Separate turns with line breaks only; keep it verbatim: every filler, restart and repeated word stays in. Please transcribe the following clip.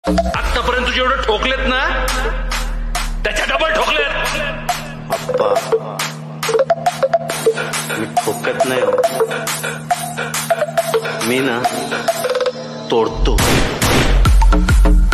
आतापर्यंत जेवढं ठोकलेत ना त्याच्या डबल ठोकलेत.
अप्पा मी ठोकत नाही हो, मी ना तोडतो.